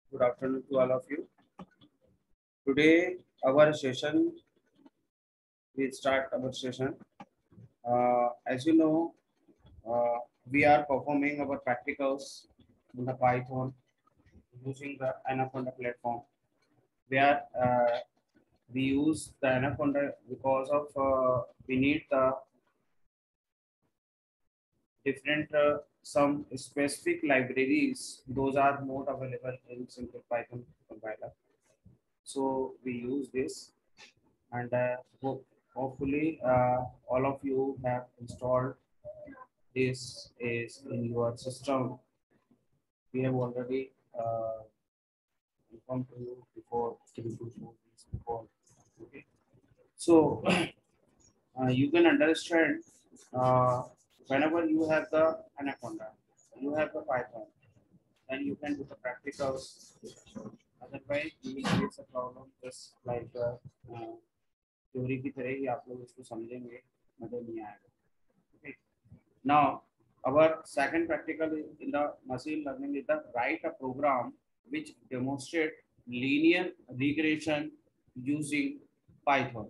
Good afternoon to all of you. Today, our session, we start our session. As you know, we are performing our practicals in the Python using the Anaconda platform, where we use the Anaconda because of we need the different some specific libraries. Those are not available in simple Python compiler. So we use this and hopefully all of you have installed this is in your system. We have already informed to you before 3 to 4 weeks before. Okay, so you can understand whenever you have the Anaconda, you have the Python, and you can do the practicals. Otherwise, you will face a problem just like theory की तरह ही आप लोग इसको समझेंगे, मजा नहीं आएगा. Okay. Now, our second practical in the machine learning is the write a program which demonstrate linear regression using Python.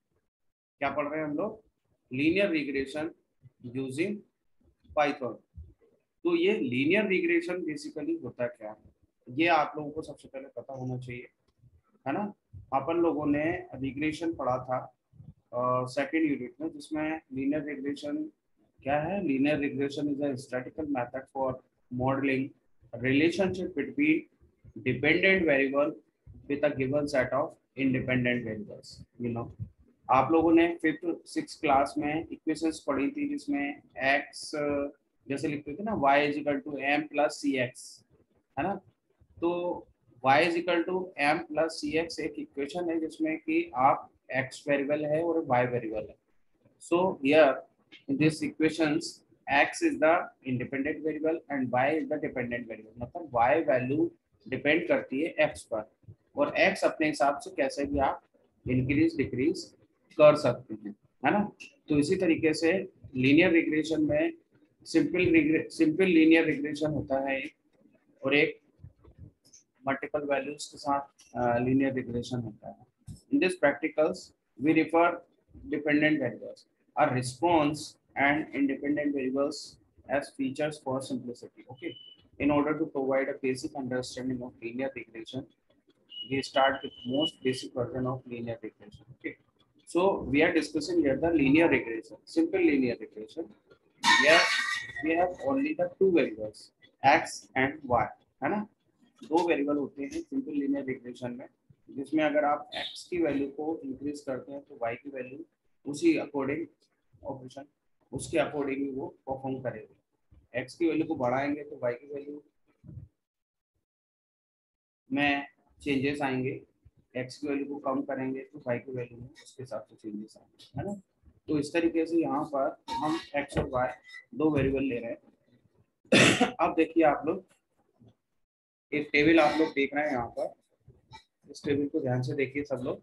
क्या पढ़ रहे हैं हम लोग? Linear regression using Python. तो ये linear regression basically होता क्या है? ये आप लोगों को सबसे पहले पता होना चाहिए, है ना? अपन लोगों ने रिग्रेशन पढ़ा था सेकेंड यूनिट में, जिसमें लीनियर रिग्रेशन क्या है? Linear regression is a statistical method for modelling relationship between dependent variable with a given set of independent variables. You know, आप लोगों ने 5th 6th क्लास में इक्वेशंस पढ़ी थी जिसमें x जैसे लिखते थे ना, y is equal to m plus c x, है ना? तो y is equal to m plus c x एक इक्वेशन है जिसमें कि आप x वेरिएबल है और y वेरिएबल है. So here in this equations x is the independent variable and y is the dependent variable. मतलब y वैल्यू डिपेंड करती है x पर, और x अपने हिसाब से कैसे भी आप इंक्रीज डिक्रीज कर सकते हैं, है ना? तो इसी तरीके से लीनियर रिग्रेशन में सिंपल लीनियर रिग्रेशन होता है और एक मल्टीपल वैल्यूज के साथ लीनियर रिग्रेशन होता है. In this practicals we refer dependent variables are response and independent variables as features for simplicity. Okay, in order to provide a basic understanding of linear regression, we start with most basic version of linear regression. Okay, so we are discussing here the linear regression, simple linear regression. Here we have only the two variables x and y, है ना? दो variable होते हैं simple linear regression में, जिसमें अगर आप x की वैल्यू को इंक्रीज करते हैं तो y की वैल्यू उसी अकॉर्डिंग ऑपरेशन उसके अकॉर्डिंग ही वो परफॉर्म करेगी. x की वैल्यू को बढ़ाएंगे तो y की वैल्यू में चेंजेस आएंगे, x की वैल्यू को कम करेंगे तो y की वैल्यू में उसके हिसाब से चेंजेस आएंगे, है ना? तो इस तरीके से यहाँ पर हम x और y दो वेरिएबल ले रहे हैं. अब देखिए आप लोग, एक टेबल आप लोग देख रहे हैं यहाँ पर, इस टेबल को ध्यान से देखिए सब लोग.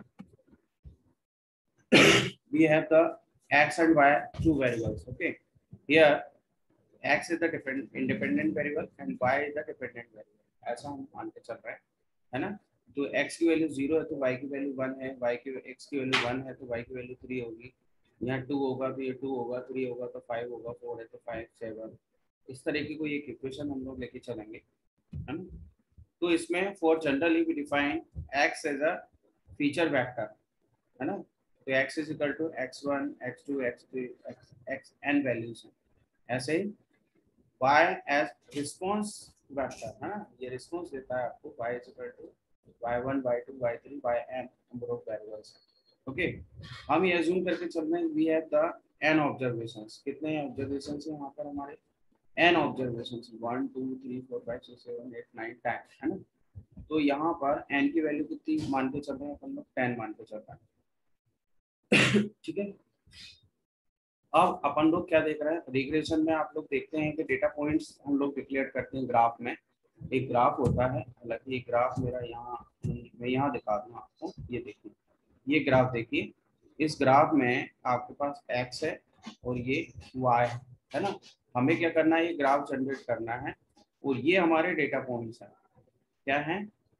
We have the x and y two variables. Okay, here x is the independent variable and y is the dependent variable. ऐसा हम मान के चल रहे हैं, है ना? तो x की वैल्यू 0 है तो y की वैल्यू 1 है, x की वैल्यू 1 है तो y की वैल्यू 3 होगी. यहाँ 2 होगा तो ये 2 होगा, 3 होगा तो 5 होगा, 4 है तो 5 7. इस तरह की कोई एक इक्वेशन हम लोग लेके चलेंगे, है ना? तो इसमें for generally we define x as a feature vector, है ना? तो x is equal to x1 x2 x3 xn values हैं. ऐसे ही y एज रिस्पांस वेक्टर, है ना? ये रिस्पांस देता है आपको y is equal to y1 y2 y3 yn number of variables. Okay, हम ये अज्यूम करके चल रहे हैं we have the n observations. कितने ऑब्जर्वेशंस हैं यहाँ पर हमारे? n ऑब्जर्वेशंस, 1 2 3 4 5 6 7 8 9 10, है ना? तो यहाँ पर n की वैल्यू कितनी मान के चल रहे हैं अपन लोग? 10 मान के चल रहे हैं. ठीक है, अब अपन लोग क्या देख रहे हैं रिग्रेशन में? आप लोग देखते हैं कि डेटा पॉइंट्स हम लोग डिक्लेयर करते हैं ग्राफ में. एक ग्राफ होता है, हालांकि ये ग्राफ मेरा यहाँ, मैं यहाँ दिखा दूँ आपको. ये देखिए, ये ग्राफ देखिए. इस ग्राफ में आपके पास x है और ये y है ना? हमें क्या करना है? ये ग्राफ जनरेट करना है और ये हमारे डेटा पॉइंट्स हैं. क्या है?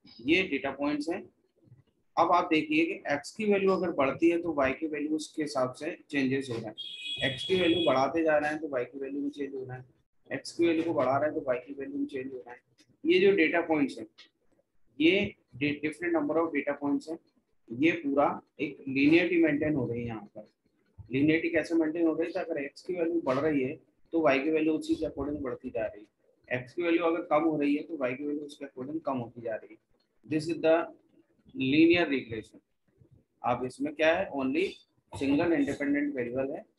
ये डेटा पॉइंट्स हैं। अब आप देखिए कि x की वैल्यू अगर बढ़ती है तो y की वैल्यू उसके हिसाब से चेंजेस हो रहा है। x की वैल्यू बढ़ाते जा रहे हैं तो y की वैल्यू भी चेंज हो रहा है, x की वैल्यू को बढ़ा रहे हैं तो y की वैल्यू भी चेंज हो रहा है। ये जो डेटा पॉइंट्स हैं, ये different number of data points हैं। ये पूरा एक लीनियरिटी मेंटेन हो रही है यहाँ पर। लीनियरिटी कैसे मेंटेन हो रही है? अगर x की वैल्यू बढ़ रही है तो y की वैल्यू उसी के अकॉर्डिंग बढ़ती जा रही है, x की वैल्यू अगर कम हो रही है तो y की वैल्यू उसके अकॉर्डिंग कम होती जा रही है। This is the linear regression. अब इसमें क्या है, ओनली सिंगल इंडिपेंडेंट वेरिएबल है।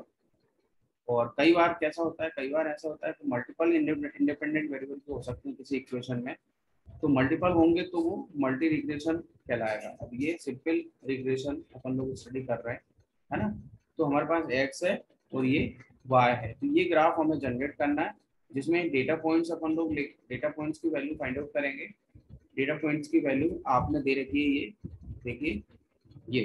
और कई बार कैसा होता है, कई बार ऐसा होता है कि मल्टीपल इंडिपेंडेंट वेरिएबल भी हो सकते हैं किसी इक्वेशन में। तो मल्टीपल होंगे तो वो मल्टी रिग्रेशन कहलाएगा। अब ये सिंपल रिग्रेशन अपन लोग स्टडी कर रहे हैं, है ना। तो हमारे पास x है और ये y है, तो ये ग्राफ हमें जनरेट करना है जिसमें डेटा पॉइंट्स अपन लोग डेटा पॉइंट्स की वैल्यू फाइंड आउट करेंगे। डेटा पॉइंट्स की वैल्यू आपने दे रखी है, ये देखिए, ये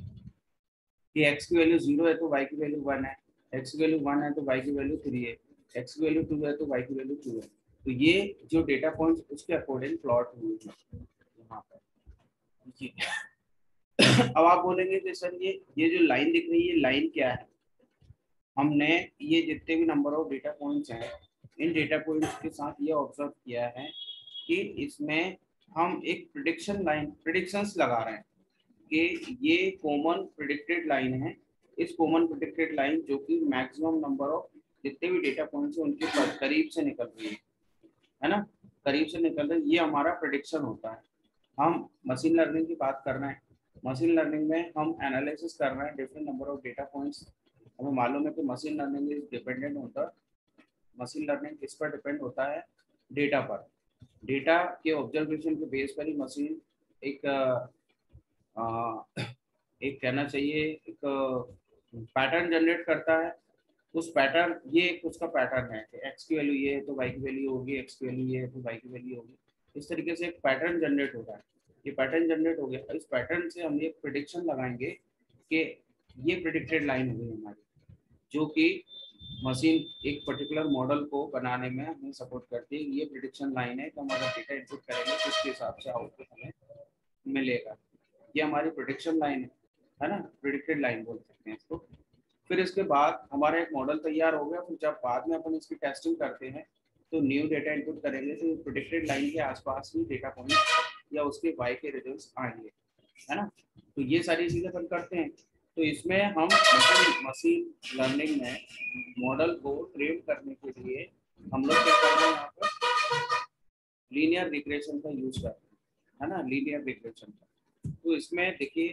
कि x की वैल्यू 0 है तो y की वैल्यू 1 है, x की वैल्यू 1 है तो y की वैल्यू 3 है, x की वैल्यू 2 है तो y की वैल्यू 2 है। तो ये जो डेटा पॉइंट्स उसके अकॉर्डिंग प्लॉट हुई है यहाँ पर। ये अब आप बोलेंगे कि सर ये जो लाइन दिख रही है, लाइन क्या है? हमने ये जितने भी नंबर ऑफ डेटा पॉइंट्स हैं, इन डेटा पॉइंट्स के साथ ये ऑब्जर्व किया है कि इसमें हम एक प्रिडिक्शन लाइन, प्रिडिक्शंस लगा रहे हैं कि ये कॉमन प्रिडिक्टेड लाइन है। इस कॉमन प्रिडिक्टेड लाइन जो कि मैक्सिमम नंबर ऑफ जितने भी डेटा पॉइंट्स हैं उनके करीब से निकल रही है ना, करीब से निकल रही है, ये हमारा प्रिडिक्शन होता है। हम मशीन लर्निंग की बात कर रहे हैं, मशीन लर्निंग में हम एनालिसिस कर रहे हैं different number of data points. हमें मालूम है कि मशीन लर्निंग इज डिपेंडेंट होता है, मशीन लर्निंग किस पर डिपेंड होता है? डेटा पर। डेटा के ऑब्जर्वेशन के बेस पर ही मशीन एक एक कहना चाहिए एक पैटर्न जनरेट करता है। उस पैटर्न, ये एक उसका पैटर्न है कि एक्स की वैल्यू ये है तो वाई की वैल्यू होगी, एक्स की वैल्यू ये है तो वाई की वैल्यू होगी। इस तरीके से एक पैटर्न जनरेट होता है। ये पैटर्न जनरेट हो गया, इस पैटर्न से हम एक प्रिडिक्शन लगाएंगे कि ये प्रिडिक्टेड लाइन होगी हमारी, जो कि मशीन एक पर्टिकुलर मॉडल को बनाने में हमें सपोर्ट करती है। ये प्रिडिक्शन लाइन है, तो हम अगर डेटा इनपुट करेंगे तो उसके हिसाब से आउटपुट हमें मिलेगा। ये हमारी प्रिडिक्शन लाइन है ना, प्रिडिक्टेड लाइन बोल सकते हैं इसको। फिर इसके बाद हमारा एक मॉडल तैयार हो गया, फिर जब बाद में अपन इसकी टेस्टिंग करते हैं तो न्यू डेटा इनपुट करेंगे तो प्रिडिक्टेड लाइन के आसपास ही डेटा पॉइंट या उसके वाई के रिजल्ट्स आएंगे, है ना। तो ये सारी चीज़ें अपन करते हैं। तो इसमें हम मशीन लर्निंग में मॉडल को ट्रेन करने के लिए हम लोग क्या कर रहे हैं, यहाँ पर लीनियर रिग्रेशन का यूज कर रहे हैं, है ना, लीनियर रिग्रेशन का। तो इसमें देखिए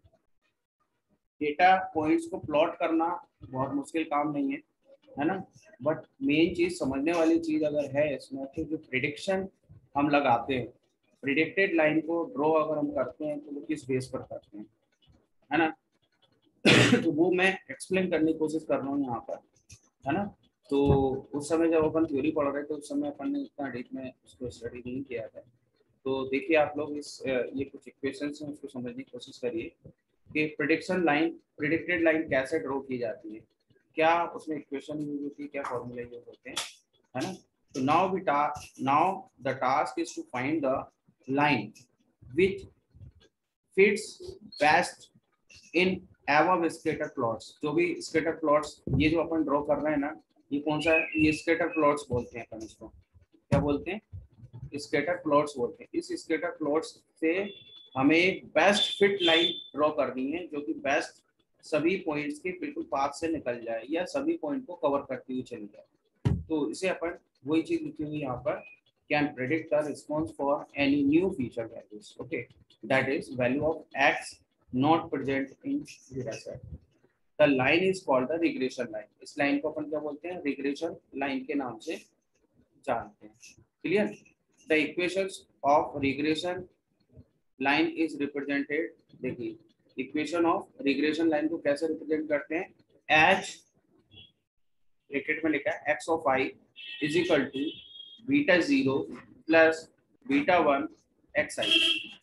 डेटा पॉइंट्स को प्लॉट करना बहुत मुश्किल काम नहीं है ना। बट मेन चीज समझने वाली चीज अगर है इसमें तो जो प्रिडिक्शन हम लगाते हैं, प्रिडिक्टेड लाइन को ड्रॉ अगर हम करते हैं तो वो किस बेस पर करते हैं, है ना। तो वो मैं एक्सप्लेन करने की कोशिश कर रहा हूँ यहाँ पर, है ना। तो उस समय जब अपन थ्योरी पढ़ रहे थे उस समय अपन ने इतना डीप में उसको स्टडी नहीं किया था। तो देखिए आप लोग इस ये कुछ इक्वेशंस हैं उसको समझने की कोशिश करिए कि प्रिडिक्शन लाइन, प्रिडिक्टेड लाइन कैसे ड्रॉ की जाती है, क्या उसमें इक्वेशन यूज होती है, क्या फॉर्मूला यूज होते हैं, है ना। तो now the task is to find the line which fits best in above scatter plots. जो भी स्कैटर प्लॉट्स ये जो अपन ड्रॉ कर रहे हैं ना, ये कौन सा है? ये स्कैटर प्लॉट्स बोलते हैं अपन इसको। क्या बोलते हैं? स्कैटर प्लॉट्स बोलते हैं। इस स्कैटर प्लॉट्स से हमें एक बेस्ट फिट लाइन ड्रॉ करनी है जो कि बेस्ट सभी पॉइंट्स के बिल्कुल पाथ से निकल जाए या सभी पॉइंट को कवर करती हुई चली जाए। तो इसे अपन वही चीज लिखी हुई यहाँ पर, can predict the response for any new feature values, okay, that is value of x not present in data set. The line is called the regression line. इस लाइन को अपन क्या बोलते हैं? रिग्रेशन लाइन के नाम से जानते हैं। Clear? The equations of regression line is represented, देखिए इक्वेशन ऑफ रिग्रेशन लाइन को कैसे रिप्रेजेंट करते हैं? एच ब्रैकेट में लिखा है x of i is equal to beta 0 plus beta 1 x i.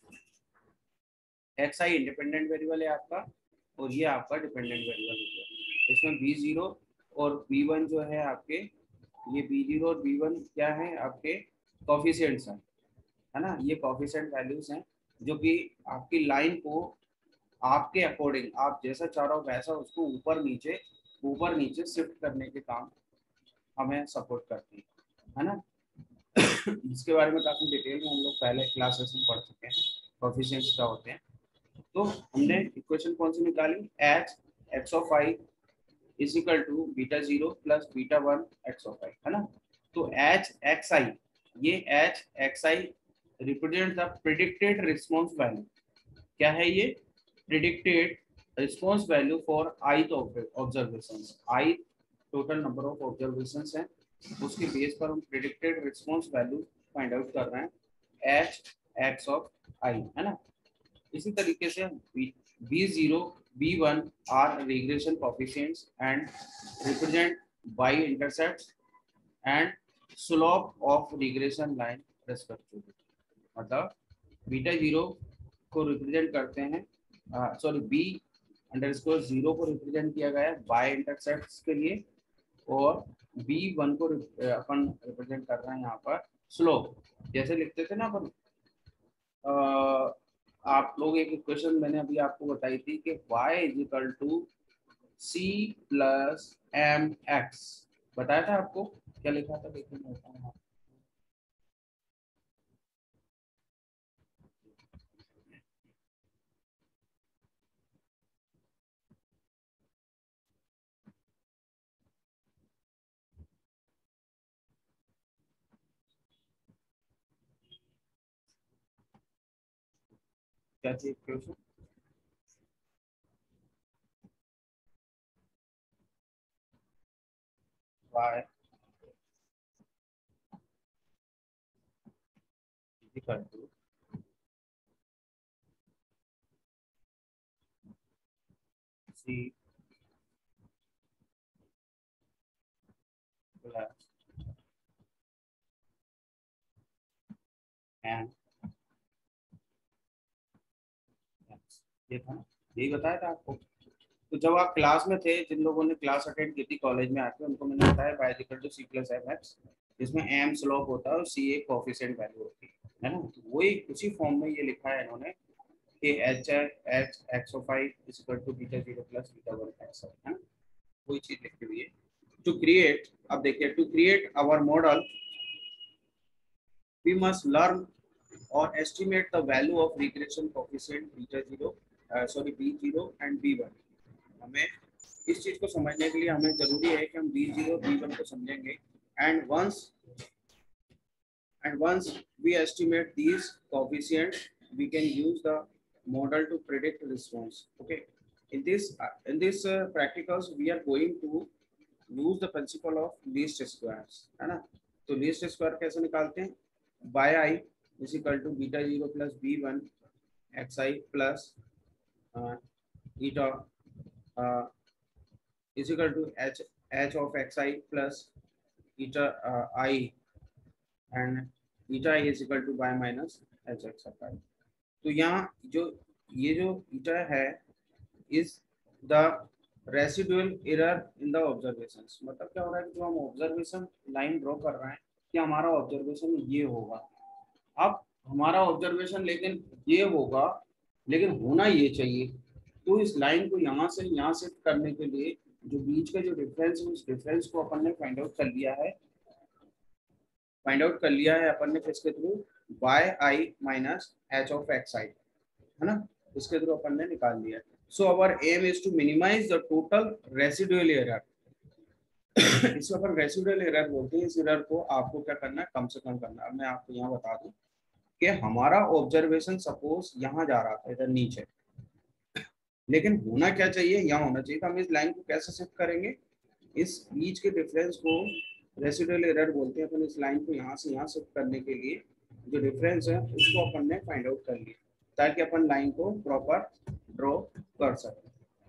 X i independent variable है आपका और ये आपका डिपेंडेंट वेरिएबल हो गया। इसमें बी 0 और बी 1 जो है आपके, ये बी 0 और बी 1 क्या है? आपके कोफिशिएंट्स हैं, है ना, ये कोफिशिएंट वैल्यूज हैं जो कि आपकी लाइन को आपके अकॉर्डिंग आप जैसा चाह रहे हो वैसा उसको ऊपर नीचे शिफ्ट करने के काम हमें सपोर्ट करती है ना। इसके बारे में काफी डिटेल में हम लोग पहले क्लासेस में पढ़ चुके हैं कोफिशिएंट्स क्या होते हैं। तो हमने इक्वेशन कौन सी निकाली, h x of i is equal to beta zero plus beta one x of i, है ना। तो एच एक्स आई, ये h x i represent the predicted response value. क्या है ये, predicted response value for i observations. I total number of observations हैं, उसके base पर हम predicted response value find out कर रहे हैं एच एक्स ऑफ आई, है ना। इसी तरीके से B0 B1 are regression coefficients and represent by intercepts and slope of regression line respectively. मतलब बीटा जीरो को रिप्रेजेंट करते हैं, सॉरी बी अंडरस्कोर जीरो को रिप्रेजेंट किया गया है बाय इंटरसेप्ट्स के लिए, और B1 को अपन रिप्रेजेंट कर रहे हैं यहाँ पर स्लोप। जैसे लिखते थे ना अपन, आप लोग एक इक्वेशन मैंने अभी आपको बताई थी कि y is equal to c plus m x, बताया था आपको, क्या लिखा था देखिए मैं बताऊं आपको। क्या थी equation, y equal to c plus m x, ये था ना, यही बताया था आपको। तो जब आप क्लास में थे, जिन लोगों ने क्लास अटेंड की थी कॉलेज में आके, उनको मैंने बताया y equal to c plus m x, जिसमें एम स्लोप होता है और सी एक कोएफिशिएंट वैल्यू होती है ना। तो वही उसी फॉर्म में ये लिखा है इन्होंने कि h h x of i is equal to beta zero plus beta one x, है ना, वही चीज लिखी हुई है। टू क्रिएट, अब देखिए, to create our model we must learn or estimate the value of regression coefficient beta zero, sorry b0 and b1। हमें इस चीज को समझने के लिए हमें जरूरी है कि हम b0 b1 को समझेंगे, and once we estimate these coefficients we can use the model to predict response, okay। In this practicals we are going to use the principle of least squares, है ना। तो लीस्ट स्क्वायर कैसे निकालते हैं, y i is equal to beta zero plus b1 x i plus eta is equal to h h of x i plus eta i and eta i is equal to y minus h x of i. तो यहाँ जो ये जो eta है is the residual error in the observations. मतलब क्या हो रहा है कि जो हम ऑब्जर्वेशन लाइन ड्रॉ कर रहे हैं कि हमारा ऑब्जर्वेशन ये होगा, अब हमारा ऑब्जर्वेशन लेकिन ये होगा, लेकिन होना ये चाहिए। तो इस लाइन को यहाँ से यहाँ शिफ्ट करने के लिए जो बीच का जो डिफरेंस है, उस डिफरेंस को अपन ने फाइंड आउट कर लिया है अपन ने किसके through, y i minus h of x i, है ना, इसके थ्रू अपन ने निकाल लिया। So our aim is to minimize the total residual error. इसको अपन रेसिडुअल एरर बोलते हैं। इस एरर को आपको क्या करना है, कम से कम करना है। मैं आपको यहाँ बता दूं कि हमारा ऑब्जर्वेशन सपोज यहाँ जा रहा था इधर नीचे, लेकिन होना क्या चाहिए, यहाँ होना चाहिए। तो हम इस लाइन को कैसे शिफ्ट करेंगे, इस बीच के डिफरेंस को रेसिडुअल एरर बोलते हैं। अपन इस लाइन को यहाँ से यहाँ शिफ्ट करने के लिए जो डिफरेंस है उसको अपन ने फाइंड आउट कर लिया, ताकि अपन लाइन को प्रॉपर ड्रॉ कर सकें,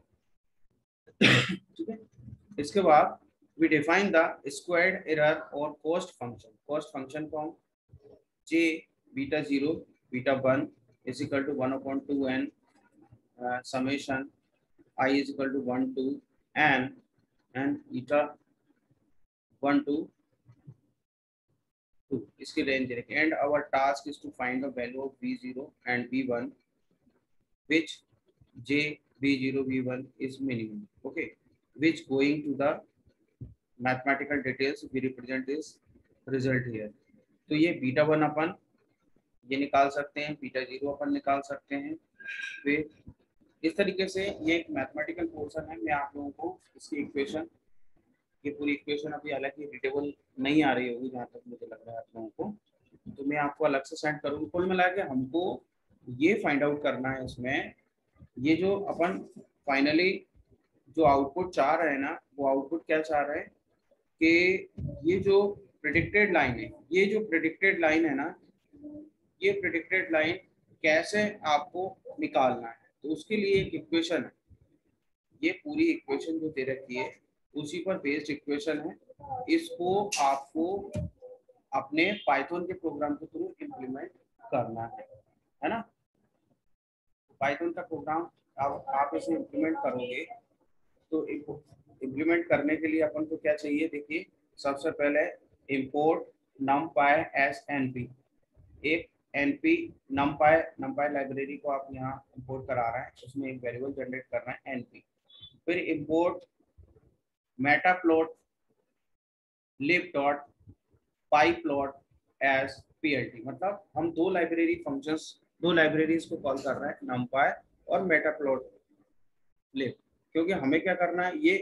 ठीक है। इसके बाद we define the squared error or cost function। cost function को हम j beta 0 beta 1 is equal to 1 upon 2n summation I is equal to 1 to n eta 1 to 2 इसकी रेंज दे रखी है। And our task is to find the value of v0 and v1 which j v0 v1 is minimum, okay, which going to the mathematical details we represent this result here। तो ये beta 1 अपन ये निकाल सकते हैं, beta 0 अपन निकाल सकते हैं। फिर इस तरीके से ये एक मैथमेटिकल पोर्शन है। मैं आप लोगों को इसकी इक्वेशन, ये पूरी इक्वेशन अभी हालांकि रीडेबल नहीं आ रही होगी जहाँ तक मुझे लग रहा है आप लोगों को, तो मैं आपको अलग से सेंड करूँगा। कुल मिला के हमको ये फाइंड आउट करना है इसमें, ये जो अपन फाइनली जो आउटपुट चाह रहे हैं ना, वो आउटपुट क्या चाह रहे हैं कि ये जो प्रेडिक्टेड लाइन है, ये जो प्रेडिक्टेड लाइन है ना, ये प्रेडिक्टेड लाइन कैसे आपको निकालना है। तो उसके लिए एक इक्वेशन है, ये पूरी इक्वेशन जो दे रखी है उसी पर बेस्ड इक्वेशन है। इसको आपको अपने पाइथन के प्रोग्राम के थ्रू इम्प्लीमेंट करना है ना। पाइथन का प्रोग्राम आप इसे इम्प्लीमेंट करोगे तो इम्प्लीमेंट करने के लिए अपन को क्या चाहिए, देखिए सबसे पहले इंपोर्ट numpy as np, एक np numpy लाइब्रेरी को आप यहाँ इंपोर्ट करा रहे हैं, उसमें एक वेरिएबल जनरेट करना है np। फिर import matplotlib dot pyplot as plt, मतलब हम दो लाइब्रेरीज को कॉल कर रहे हैं, numpy और matplotlib। क्योंकि हमें क्या करना है, ये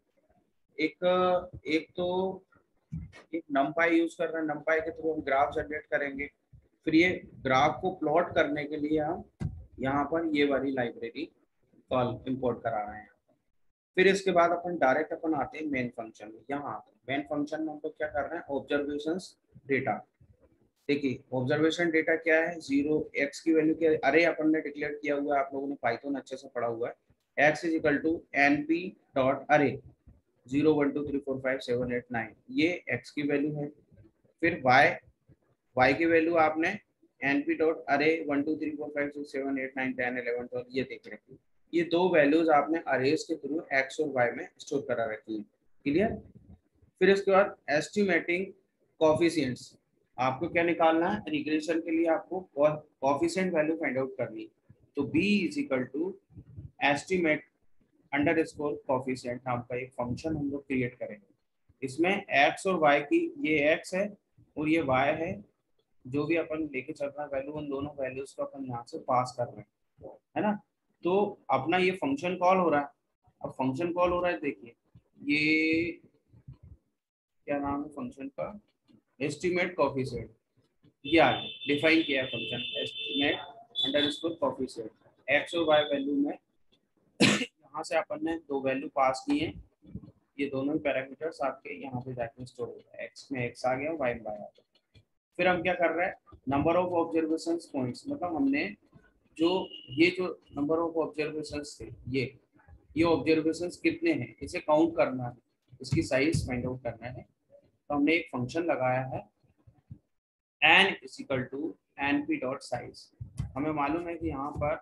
एक तो एक numpy यूज कर रहे हैं, numpy के थ्रू हम ग्राफ जनरेट करेंगे। फिर ये ग्राफ को प्लॉट करने के लिए हम यहाँ पर ये वाली लाइब्रेरी कॉल इंपोर्ट करा रहे हैं। फिर इसके बाद अपन डायरेक्ट अपन आते हैं मेन फंक्शन में। यहाँ आते हैं मेन फंक्शन में हम लोग क्या कर रहे हैं, ऑब्जर्वेशंस डेटा। देखिए ऑब्जर्वेशन डेटा क्या है, 0x की वैल्यू क्या, अरे अपन ने डिक्लेयर किया हुआ है, आप लोगों ने पाइथन अच्छे से पढ़ा हुआ है। x is equal to np dot array 0 1 2 3 4 5 7 8 9, ये x की वैल्यू है। फिर y की वैल्यू आपने np डॉट अरे 1 2 3 4 5 6 7 8 9 10 11 12 ये देख रखी है। ये दो वैल्यूज आपने अरेज के थ्रू x और y में स्टोर करा रखी है। क्लियर। फिर इसके बाद एस्टिमेटिंग कोफिशिएंट्स, आपको क्या निकालना है, रिग्रेशन के लिए आपको कोफिशिएंट वैल्यू फाइंड आउट करनी है। तो b is equal to estimate underscore coefficient नाम का एक फंक्शन हम लोग क्रिएट करेंगे। इसमें x और y की, ये x है और ये y है, जो भी अपन लेके चल रहे हैं वैल्यू, उन दोनों वैल्यूज को अपन यहाँ से पास कर रहे हैं, है ना। तो अपना ये फंक्शन कॉल हो रहा है। अब फंक्शन कॉल हो रहा है, देखिए ये क्या नाम है फंक्शन का, एस्टिमेट कोफिशिएंट, ये आ डिफाइन किया है function estimate underscore coefficient. X और वाई वैल्यू में यहाँ से अपन ने दो वैल्यू पास की है, ये दोनों ही पैरामीटर्स आपके यहाँ पे जाके स्टोर होता है, एक्स में एक्स आ गया, वाई में वाई आ गया। फिर हम क्या कर रहे हैं, नंबर ऑफ ऑब्जर्वेशन पॉइंट्स, मतलब हमने जो ये जो नंबर ऑफ ऑब्जर्वेशन थे, ये ऑब्जर्वेशन कितने हैं इसे काउंट करना है, इसकी साइज फाइंड आउट करना है। तो हमने एक फंक्शन लगाया है n is equal to np dot size. हमें मालूम है कि यहाँ पर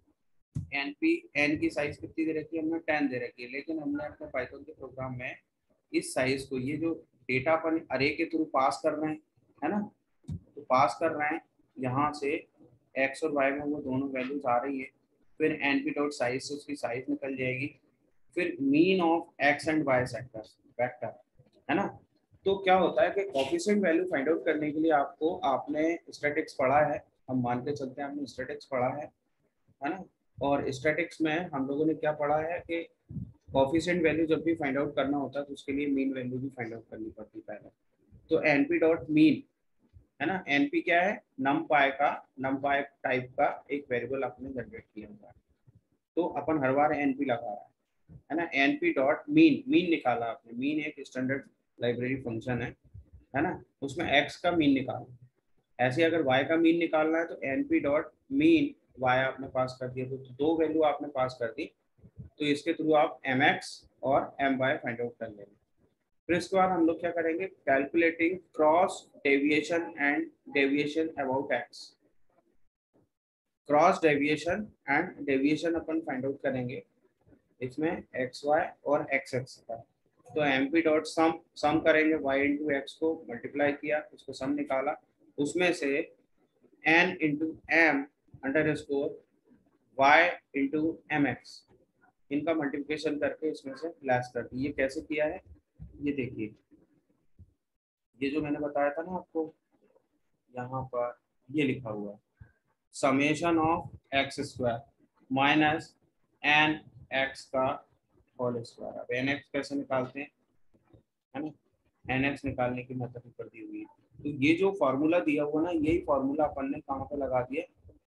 n की साइज कितनी दे रखी है, हमने 10 दे रखी है, लेकिन हमने अपने पाइथन के प्रोग्राम में इस साइज को, ये जो डेटा अपन अरे के थ्रू पास कर रहे हैं, है ना, तो पास कर रहे हैं यहाँ से x और y में वो दोनों वैल्यूज आ रही है। फिर np डॉट साइज से उसकी साइज निकल जाएगी। फिर mean of x and y vector, है ना। तो क्या होता है कि कोफिशिएंट वैल्यू फाइंड आउट करने के लिए आपको, आपने स्टैटिक्स पढ़ा है, हम मान के चलते हैं आपने स्टैटिक्स पढ़ा है ना। और स्टैटिक्स में हम लोगों ने क्या पढ़ा है कि कोफिशिएंट वैल्यू जब भी फाइंड आउट करना होता है तो उसके लिए मीन वैल्यू भी फाइंड आउट करनी पड़ती है पहले। तो np डॉट मीन, है ना, np क्या है, numpy टाइप का एक वेरिएबल आपने जनरेट किया हुआ है, तो अपन हर बार np लगा रहा है ना। np डॉट मीन निकाला आपने, मीन एक स्टैंडर्ड लाइब्रेरी फंक्शन है ना, उसमें x का मीन निकालना। ऐसे अगर y का मीन निकालना है तो np डॉट मीन y आपने पास कर दिया, तो दो वैल्यू आपने पास कर दी, तो इसके थ्रू आप mx और my फाइंड आउट कर लेंगे। फिर इसके बाद हम लोग क्या करेंगे, calculating cross deviation and deviation about x, cross deviation and deviation अपन फाइंड आउट करेंगे इसमें xy और x का। तो mp डॉट सम, सम करेंगे y इंटू एक्स को मल्टीप्लाई किया, उसको सम निकाला, उसमें से n into m underscore y into m x, इनका मल्टीप्लिकेशन करके इसमें से लेस कर दी। ये कैसे किया है, ये देखिए, ये जो मैंने बताया था ना आपको, यहाँ पर ये लिखा हुआ है summation of x square minus n x का होल स्क्वायर। अब एन एक्स कैसे निकालते हैं, है ना, एन एक्स निकालने की मेथड ऊपर दी हुई है। तो ये जो फॉर्मूला दिया हुआ ना, यही फॉर्मूला अपन ने कहाँ पे लगा दिया,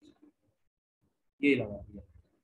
ये लगा दिया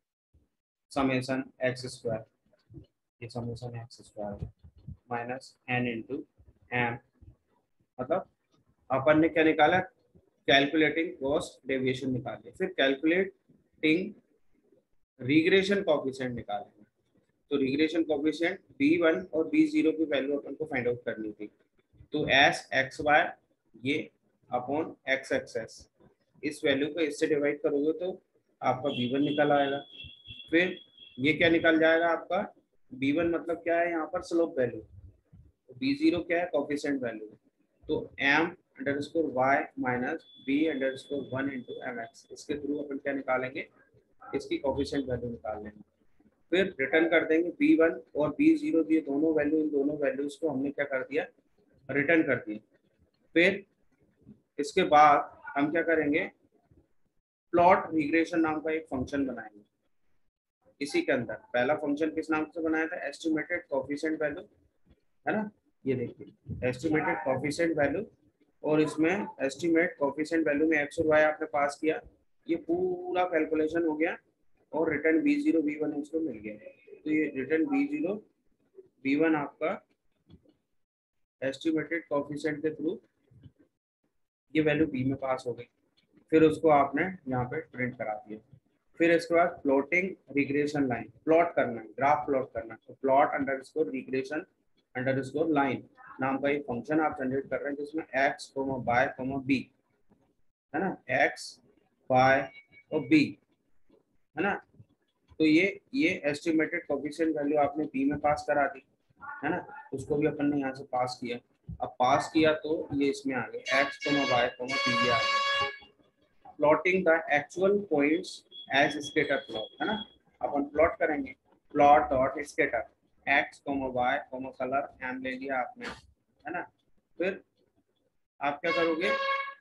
समेशन एक्स स्क्वायर, ये summation x square minus n into m, मतलब अपन ने क्या निकाला, कैलकुलेटिंग कॉस्ट डेविएशन निकाले, फिर कैलकुलेटिंग रिग्रेशन कोएफिशिएंट निकालेंगे। तो रिग्रेशन कोएफिशिएंट b1 और b0 की वैल्यू अपन को फाइंड आउट करनी थी। तो एस एक्स वाई ये अपॉन एक्स एक्सेस, इस वैल्यू को इससे डिवाइड करोगे तो आपका b1 निकल आएगा। फिर ये क्या निकल जाएगा आपका, b1 मतलब क्या है यहाँ पर स्लोप वैल्यू, b0 क्या है कोएफिशिएंट वैल्यू, तो m underscore y minus b underscore 1 into m x, इसके थ्रू अपन क्या निकालेंगे, इसकी कोएफिशिएंट वैल्यू निकाल लेंगे। फिर रिटर्न कर देंगे b1 और b0, ये दोनों वैल्यू, इन दोनों वैल्यूज को हमने क्या कर दिया, रिटर्न कर दिया। फिर इसके बाद हम क्या करेंगे, प्लॉट रिग्रेशन नाम का एक फंक्शन बनाएंगे। इसी के अंदर पहला फंक्शन किस नाम से बनाया था, एस्टिमेटेड कोएफिशिएंट वैल्यू, है ना, ये देखिए एस्टिमेटेड कोएफिशिएंट वैल्यू, और इसमें एस्टिमेट कोएफिशिएंट वैल्यू में एक्स और वाई आपने पास किया, ये पूरा कैलकुलेशन हो गया और रिटर्न b0 b1 इसको मिल गया। तो ये रिटर्न b0 b1 आपका एस्टिमेटेड कोएफिशिएंट के थ्रू ये वैल्यू b में पास हो गई, फिर उसको आपने यहाँ पे प्रिंट करा दिया। फिर इसके बाद प्लॉटिंग रिग्रेशन लाइन, प्लॉट करना है, ग्राफ प्लॉट करना है, तो plot underscore regression underscore line नाम का एक फंक्शन आप जनरेट कर रहे हैं, जिसमें एक्स वाई बी, है ना, एक्स वाई और बी, है ना। तो ये एस्टिमेटेड कोएफिशिएंट वैल्यू आपने बी में पास करा दी, है ना, उसको भी अपन ने यहाँ से पास किया। अब पास किया तो ये इसमें आ गए एक्स वाई बी आ गए। Plotting the actual points as scatter plot, है ना, अपन प्लॉट करेंगे, plot dot scatter x y colour m ले लिया आपने, है ना। फिर आप क्या करोगे,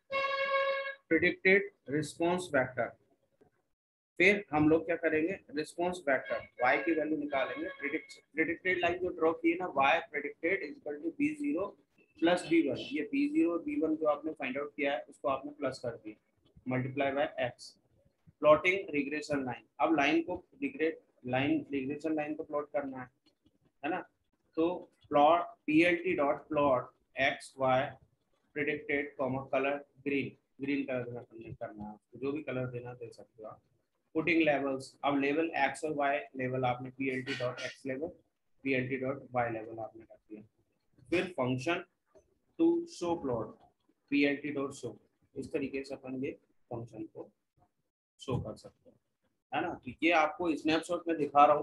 प्रिडिक्टेड रिस्पॉन्स वेक्टर, फिर हम लोग क्या करेंगे, रिस्पॉन्स वेक्टर y की वैल्यू निकालेंगे, प्रिडिक्टेड लाइन जो ड्रॉ की है ना, y predicted is equal to b0 plus b1, ये b0 और b1 जो आपने फाइंड आउट किया है उसको आपने प्लस कर दिया, multiply by x। Plotting regression line, अब लाइन को रिग्रेशन लाइन को प्लॉट करना है ना, तो plot plt dot plot x y predicted colour green, green colour करना है, जो भी कलर देना दे सकते हो आप। पुटिंग लेवल्स, अब लेवल एक्स और वाई लेवल आपने plt डॉट एक्स लेवल plt डॉट वाई लेवल आपने कर दिया। फिर function to show plot plt dot show, इस तरीके से अपन ये फंक्शन को शो कर सकते हैं, है ना। तो ये आपको स्नैपशॉट में दिखा रहा हूँ,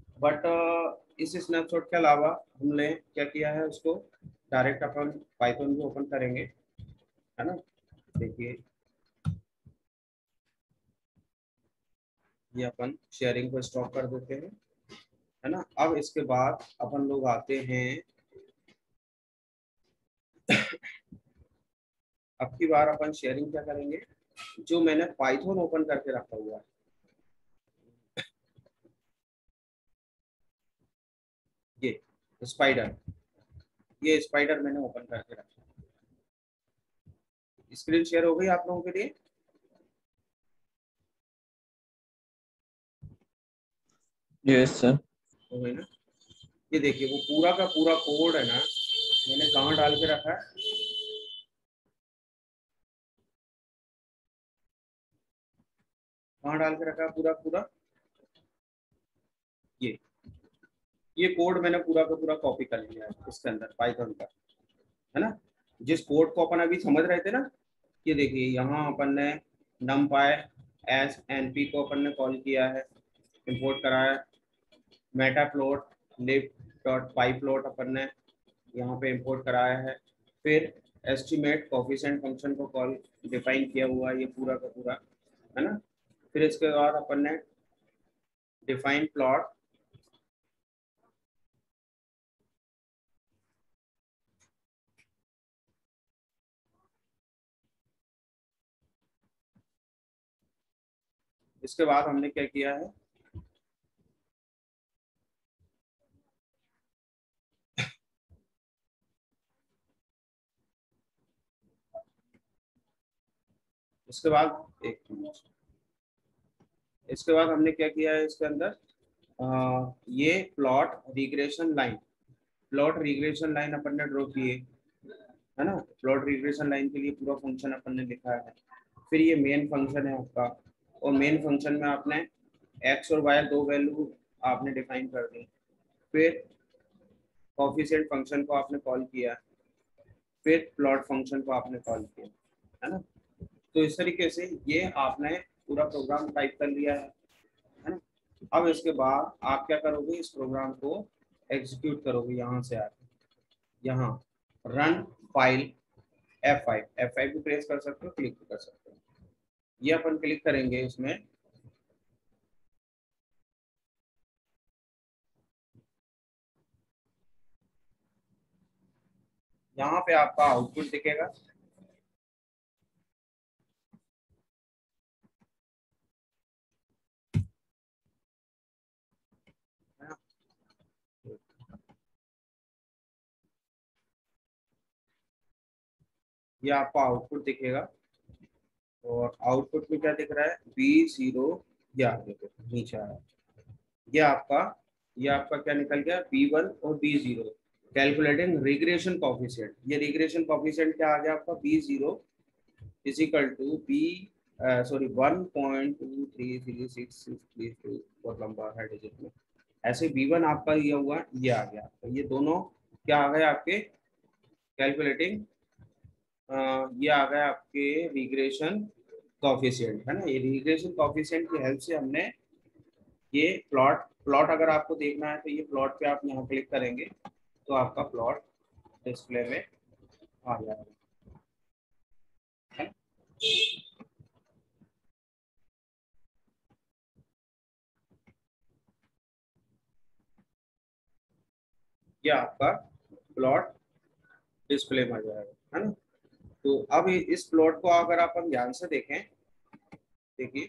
बट इस स्नैपशॉट के अलावा हमने क्या किया है, उसको डायरेक्ट अपन पाइथन को ओपन करेंगे, है ना। देखिए ये अपन शेयरिंग को स्टॉप कर देते हैं, है ना। अब इसके बाद अपन लोग आते हैं, अब की बार अपन शेयरिंग क्या करेंगे, जो मैंने पाइथन ओपन करके रखा हुआ है, ये स्पाइडर, ये स्पाइडर मैंने ओपन करके रखा। स्क्रीन शेयर हो गई आप लोगों के लिए, यस सर। हो गई ना। ये देखिए वो पूरा का पूरा कोड है ना, मैंने कहाँ डाल के रखा है, कहाँ डाल के रखा है पूरा पूरा, ये कोड मैंने पूरा का पूरा कॉपी कर लिया है इसके अंदर पाइथन का, है ना। जिस कोड को अपन अभी समझ रहे थे ना, ये देखिए यहाँ अपन ने numpy एस np को अपन ने कॉल किया है, इंपोर्ट करा है, मेटाप्लॉट लिब डॉट पाई प्लॉट अपन ने यहाँ पे इंपोर्ट कराया है। फिर एस्टिमेट कोफिशिएंट फंक्शन को कॉल डिफाइन किया हुआ है, ये पूरा का पूरा है ना। फिर इसके बाद अपन ने डिफाइन प्लॉट, इसके बाद हमने क्या किया है, इसके बाद एक मिनट, इसके बाद हमने क्या किया है इसके अंदर, ये plot regression line, plot regression line अपन ने ड्रॉ किए है ना। प्लॉट रिग्रेशन लाइन के लिए पूरा फंक्शन अपन ने लिखा है। फिर ये मेन फंक्शन है आपका, और मेन फंक्शन में आपने एक्स और वाई दो वैल्यू आपने डिफाइन कर दी। फिर कोफिशिएंट फंक्शन को आपने कॉल किया, फिर प्लॉट फंक्शन को आपने कॉल किया है ना। तो इस तरीके से ये आपने पूरा प्रोग्राम टाइप कर लिया है ना। अब इसके बाद आप क्या करोगे, इस प्रोग्राम को एग्जीक्यूट करोगे, यहाँ से आके यहाँ रन फाइल F5 भी प्रेस कर सकते हो, क्लिक भी कर सकते हो। ये अपन क्लिक करेंगे इसमें, यहाँ पे आपका आउटपुट दिखेगा। है ना? ये आपको आउटपुट दिखेगा, और आउटपुट में क्या दिख रहा है, B0, या देखो नीचे आया, ये आपका क्या निकल गया, B1 और B0 कैलकुलेटिंग रिग्रेशन कॉफिशिएंट। ये रिग्रेशन कॉफिशिएंट क्या आ गया आपका, B0 is equal to b, sorry 1.233632, बहुत लंबा है डिजिट में। ऐसे B1 आपका ये हुआ, ये आ गया, तो ये दोनों क्या आ गए आपके कैलकुलेटिंग, ये आ गया आपके रिग्रेशन कॉफिशिएंट है ना। ये रिग्रेशन कॉफिशिएंट की हेल्प से हमने ये प्लॉट, प्लॉट अगर आपको देखना है तो ये प्लॉट पे आप यहाँ क्लिक करेंगे तो आपका प्लॉट डिस्प्ले में आ जाएगा है। ये आपका प्लॉट डिस्प्ले में आ जाएगा है ना। तो अब इस प्लॉट को अगर आप हम ध्यान से देखें, देखिए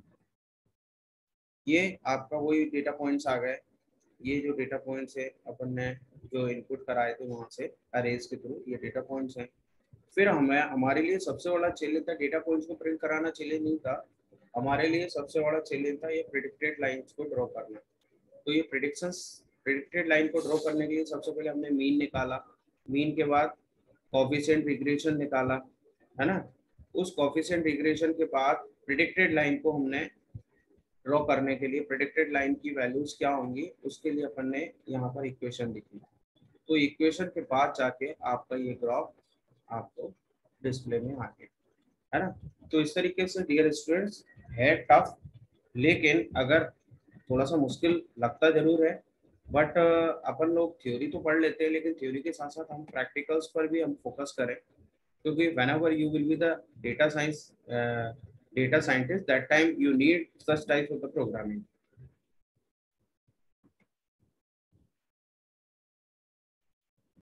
ये आपका वही डेटा पॉइंट्स आ गए। ये जो डेटा पॉइंट्स है अपन ने जो इनपुट कराए थे वहां से अरेज के थ्रू, ये डेटा पॉइंट्स हैं। फिर हमें, हमारे लिए सबसे बड़ा चैलेंज था डेटा पॉइंट्स को प्रिंट कराना, चैलेंज नहीं था हमारे लिए। सबसे बड़ा चैलेंज था ये प्रेडिक्टेड लाइंस को ड्रॉ करना। तो ये प्रेडिक्टेड लाइन को ड्रॉ करने के लिए सबसे पहले हमने मीन निकाला, मीन के बाद कोफिशिएंट रिग्रेशन निकाला है ना। उस कोफिशिएंट रिग्रेशन के बाद प्रेडिक्टेड लाइन को हमने ड्रॉ करने के लिए प्रेडिक्टेड लाइन की वैल्यूज क्या होंगी उसके लिए अपन ने यहाँ पर इक्वेशन लिखी। तो इक्वेशन के बाद जाके आपका ये ग्राफ आपको डिस्प्ले में आ गया है ना। तो इस तरीके से डियर स्टूडेंट्स है टफ, लेकिन अगर थोड़ा सा मुश्किल लगता जरूर है, बट अपन लोग थ्योरी तो पढ़ लेते हैं, लेकिन थ्योरी के साथ साथ हम प्रैक्टिकल्स पर भी हम फोकस करें, क्योंकि whenever you will be the data science data scientist, that time you need such types of the programming